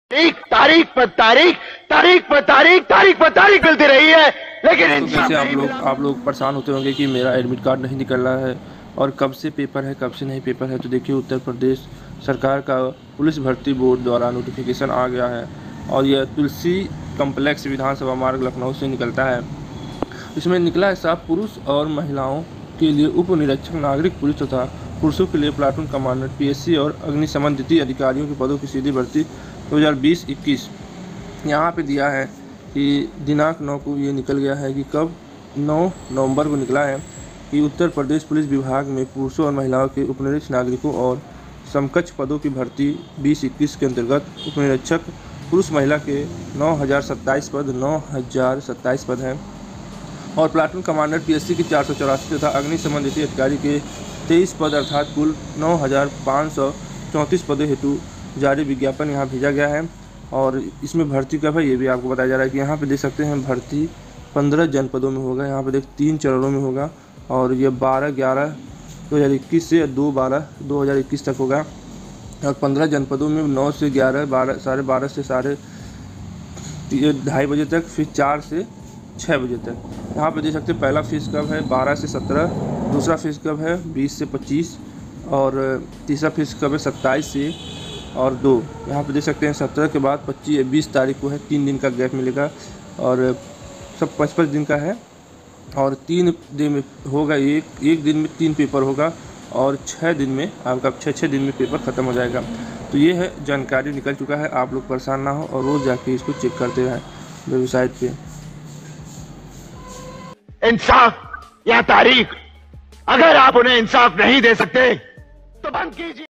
तारीख पर तारीख, तारीख पर तारीख, तारीख पर तारीख मिलती रही है, लेकिन तो कैसे आप लोग परेशान होते होंगे कि मेरा एडमिट कार्ड नहीं निकल रहा है और कब से पेपर है कब से नहीं पेपर है। तो देखिए, उत्तर प्रदेश सरकार का पुलिस भर्ती बोर्ड द्वारा नोटिफिकेशन आ गया है और यह तुलसी कम्प्लेक्स विधानसभा मार्ग लखनऊ से निकलता है। इसमें निकला है साफ पुरुष और महिलाओं के लिए उप निरीक्षक नागरिक पुलिस तथा पुरुषों के लिए प्लाटून कमांडर पीएससी और अग्निशमन द्वितीय अधिकारियों के पदों की सीधी भर्ती 2020-21 यहाँ पे दिया है कि दिनांक 9 को ये निकल गया है कि कब 9 नवंबर को निकला है कि उत्तर प्रदेश पुलिस विभाग में पुरुषों और महिलाओं के उपनिरीक्षक नागरिकों और समकक्ष पदों की भर्ती 2021 के अंतर्गत उपनिरीक्षक पुरुष महिला के 9027 पद 9027 पद हैं और प्लाटून कमांडर पीएससी की 484 तथा अग्निशमन द्वितीय अधिकारी के 23 पद अर्थात कुल 9534 पदों हेतु जारी विज्ञापन यहाँ भेजा गया है। और इसमें भर्ती कब है ये भी आपको बताया जा रहा है कि यहाँ पे देख सकते हैं भर्ती 15 जनपदों में होगा। यहाँ पे देख 3 चरणों में होगा और ये 12/11/2021 से 2/12/2021 तक होगा और 15 जनपदों में 9 से 11, 12 से 2:30 बजे तक, फिर 4 से 6 बजे तक। यहाँ पे देख सकते हैं पहला फेज़ कब है 12 से 17, दूसरा फेज़ कब है 20 से 25 और तीसरा फेज़ कब है 27 से और 2। यहाँ पे देख सकते हैं 17 के बाद 20 तारीख को है, 3 दिन का गैप मिलेगा और सब 55 दिन का है और 3 दिन में होगा, एक दिन में 3 पेपर होगा और 6 दिन में आपका 6 दिन में पेपर ख़त्म हो जाएगा। तो ये है जानकारी निकल चुका है, आप लोग परेशान ना हो और रोज़ जाके इसको चेक करते रहें वेबसाइट पे। इंसाफ या तारीख, अगर आप उन्हें इंसाफ नहीं दे सकते तो बंद कीजिए।